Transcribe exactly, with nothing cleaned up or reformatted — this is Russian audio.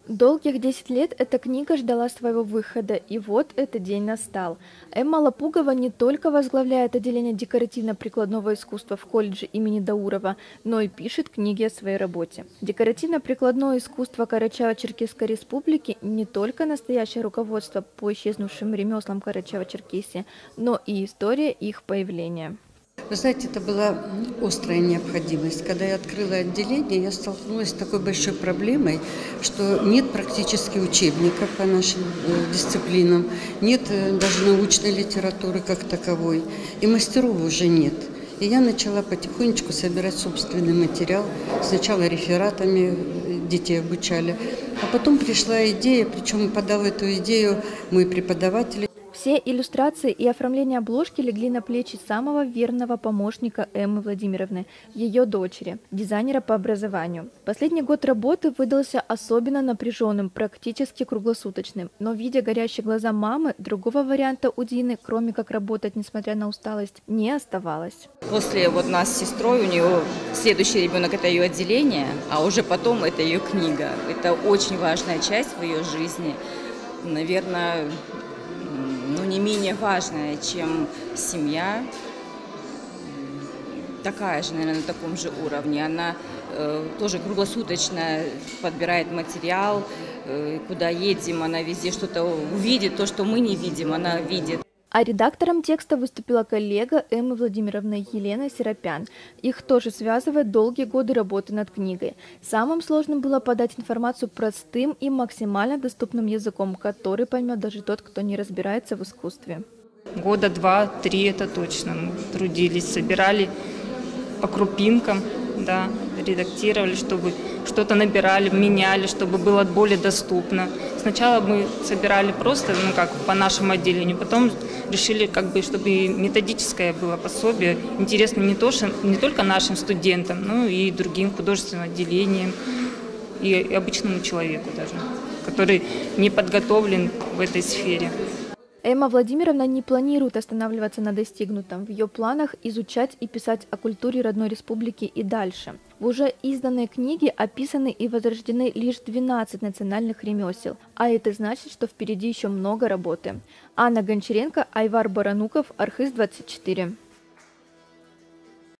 Долгих десять лет эта книга ждала своего выхода, и вот этот день настал. Эмма Лопугова не только возглавляет отделение декоративно-прикладного искусства в колледже имени Даурова, но и пишет книги о своей работе. Декоративно-прикладное искусство Карачаево-Черкесской республики не только настоящее руководство по исчезнувшим ремеслам Карачаево-Черкесии, но и история их появления. Вы знаете, это была острая необходимость. Когда я открыла отделение, я столкнулась с такой большой проблемой, что нет практически учебников по нашим дисциплинам, нет даже научной литературы как таковой, и мастеров уже нет. И я начала потихонечку собирать собственный материал. Сначала рефератами детей обучали, а потом пришла идея, причем подал эту идею мой преподаватель. Все иллюстрации и оформление обложки легли на плечи самого верного помощника Эммы Владимировны, ее дочери, дизайнера по образованию. Последний год работы выдался особенно напряженным, практически круглосуточным. Но, видя горящие глаза мамы, другого варианта у Дины, кроме как работать, несмотря на усталость, не оставалось. После вот нас с сестрой, у нее следующий ребенок – это ее отделение, а уже потом это ее книга. Это очень важная часть в ее жизни. Наверное, но не менее важная, чем семья, такая же, наверное, на таком же уровне. Она э, тоже круглосуточно подбирает материал, э, куда едем, она везде что-то увидит, то, что мы не видим, она видит. А редактором текста выступила коллега Эммы Владимировны Елена Серапян. Их тоже связывает долгие годы работы над книгой. Самым сложным было подать информацию простым и максимально доступным языком, который поймет даже тот, кто не разбирается в искусстве. Года два-три это точно. Мы трудились, собирали по крупинкам, да, редактировали, чтобы что-то набирали, меняли, чтобы было более доступно. Сначала мы собирали просто, ну как, по нашему отделению, потом решили, как бы, чтобы методическое было пособие, интересно не, то, что, не только нашим студентам, но и другим художественным отделениям, и обычному человеку даже, который не подготовлен в этой сфере. Эмма Владимировна не планирует останавливаться на достигнутом. В ее планах изучать и писать о культуре родной республики и дальше. В уже изданной книге описаны и возрождены лишь двенадцать национальных ремесел. А это значит, что впереди еще много работы. Анна Гончаренко, Айвар Барануков, Архыз двадцать четыре.